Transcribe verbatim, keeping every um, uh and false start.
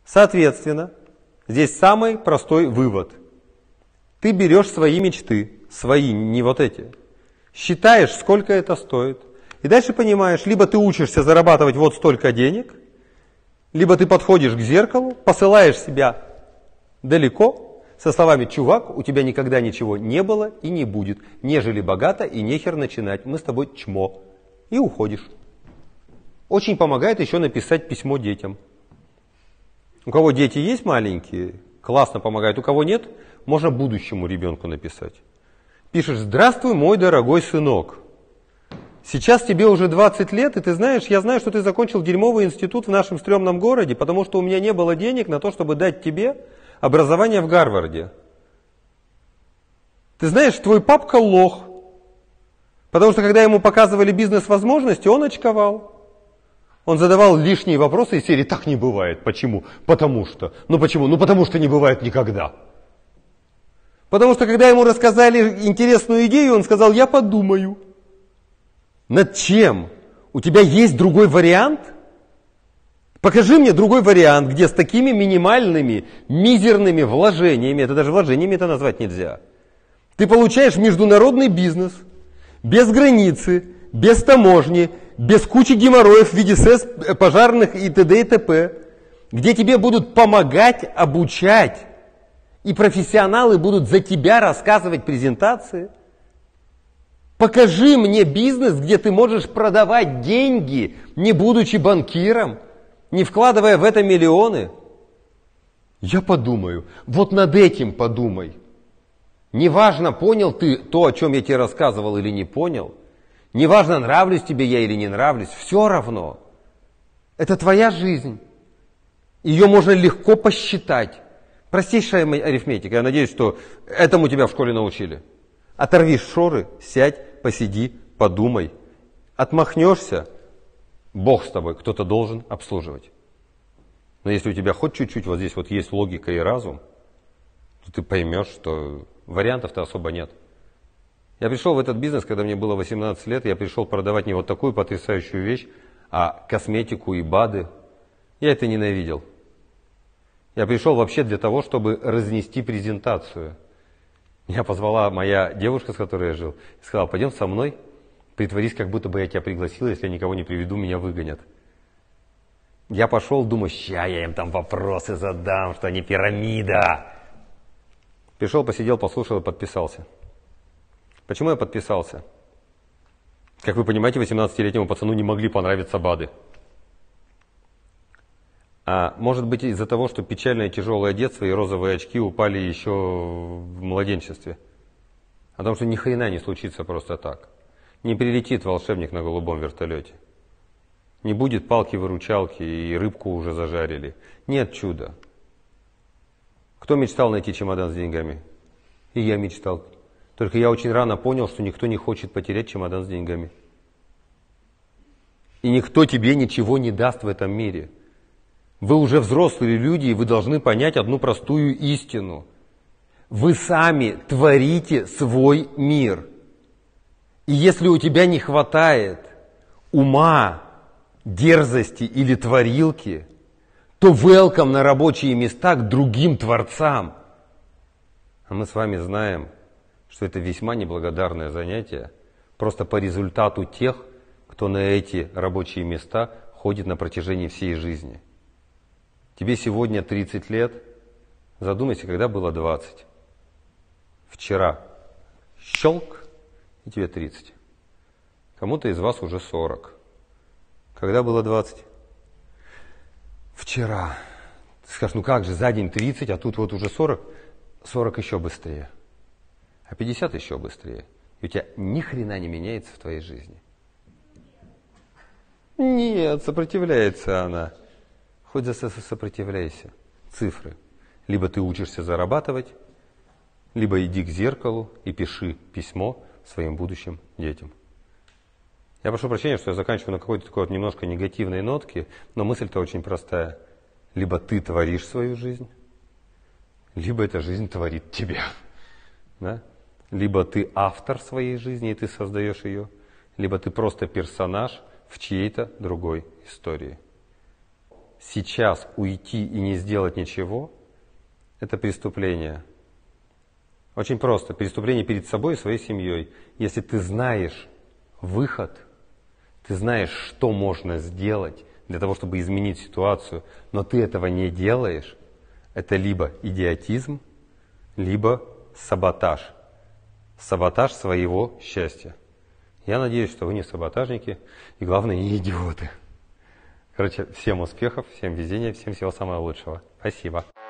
Соответственно, здесь самый простой вывод. Ты берешь свои мечты, свои, не вот эти, считаешь, сколько это стоит, и дальше понимаешь, либо ты учишься зарабатывать вот столько денег, либо ты подходишь к зеркалу, посылаешь себя далеко, со словами: чувак, у тебя никогда ничего не было и не будет, нежели богато и нехер начинать, мы с тобой чмо, и уходишь. Очень помогает еще написать письмо детям. У кого дети есть маленькие, классно помогает, у кого нет, можно будущему ребенку написать. Пишешь: здравствуй, мой дорогой сынок. Сейчас тебе уже двадцать лет, и ты знаешь, я знаю, что ты закончил дерьмовый институт в нашем стрёмном городе, потому что у меня не было денег на то, чтобы дать тебе образование в Гарварде. Ты знаешь, твой папка лох, потому что когда ему показывали бизнес-возможности, он очковал. Он задавал лишние вопросы из серии: так не бывает. Почему? Потому что. Ну почему? Ну потому что не бывает никогда. Потому что когда ему рассказали интересную идею, он сказал: я подумаю. Над чем? У тебя есть другой вариант? Покажи мне другой вариант, где с такими минимальными, мизерными вложениями, это даже вложениями это назвать нельзя, ты получаешь международный бизнес, без границы, без таможни, без кучи геморроев в виде СЭС, пожарных и т.д. и т.п., где тебе будут помогать, обучать, и профессионалы будут за тебя рассказывать презентации. Покажи мне бизнес, где ты можешь продавать деньги, не будучи банкиром, не вкладывая в это миллионы. Я подумаю. Вот над этим подумай. Неважно, понял ты то, о чем я тебе рассказывал, или не понял. Неважно, нравлюсь тебе я или не нравлюсь. Все равно. Это твоя жизнь. Ее можно легко посчитать. Простейшая арифметика. Я надеюсь, что этому тебя в школе научили. Оторви шоры, сядь, посиди, подумай. Отмахнешься, Бог с тобой, кто-то должен обслуживать. Но если у тебя хоть чуть-чуть вот здесь вот есть логика и разум, то ты поймешь, что вариантов-то особо нет. Я пришел в этот бизнес, когда мне было восемнадцать лет, я пришел продавать не вот такую потрясающую вещь, а косметику и БАДы. Я это ненавидел. Я пришел вообще для того, чтобы разнести презентацию. Меня позвала моя девушка, с которой я жил, и сказала: пойдем со мной, притворись, как будто бы я тебя пригласила, если я никого не приведу, меня выгонят. Я пошел, думаю, ща я им там вопросы задам, что они пирамида. Пришел, посидел, послушал и подписался. Почему я подписался? Как вы понимаете, восемнадцатилетнему пацану не могли понравиться БАДы. А может быть из-за того, что печальное тяжелое детство и розовые очки упали еще в младенчестве. О том, что ни хрена не случится просто так. Не прилетит волшебник на голубом вертолете. Не будет палки-выручалки и рыбку уже зажарили. Нет чуда. Кто мечтал найти чемодан с деньгами? И я мечтал. Только я очень рано понял, что никто не хочет потерять чемодан с деньгами. И никто тебе ничего не даст в этом мире. Вы уже взрослые люди, и вы должны понять одну простую истину. Вы сами творите свой мир. И если у тебя не хватает ума, дерзости или творилки, то welcome на рабочие места к другим творцам. А мы с вами знаем, что это весьма неблагодарное занятие, просто по результату тех, кто на эти рабочие места ходит на протяжении всей жизни. Тебе сегодня тридцать лет, задумайся, когда было двадцать. Вчера щелк, и тебе тридцать. Кому-то из вас уже сорок. Когда было двадцать? Вчера. Ты скажешь, ну как же, за день тридцать, а тут вот уже сорок. сорок еще быстрее. А пятьдесят еще быстрее. И у тебя ни хрена не меняется в твоей жизни. Нет, сопротивляется она. Хоть за сопротивляйся. Цифры. Либо ты учишься зарабатывать, либо иди к зеркалу и пиши письмо своим будущим детям. Я прошу прощения, что я заканчиваю на какой-то такой вот немножко негативной нотке, но мысль-то очень простая. Либо ты творишь свою жизнь, либо эта жизнь творит тебя. Да? Либо ты автор своей жизни, и ты создаешь ее, либо ты просто персонаж в чьей-то другой истории. сейчас уйти и не сделать ничего – это преступление. Очень просто. Преступление перед собой и своей семьей. Если ты знаешь выход, ты знаешь, что можно сделать для того, чтобы изменить ситуацию, но ты этого не делаешь, это либо идиотизм, либо саботаж. Саботаж своего счастья. Я надеюсь, что вы не саботажники и, главное, не идиоты. Короче, всем успехов, всем везения, всем всего самого лучшего. Спасибо.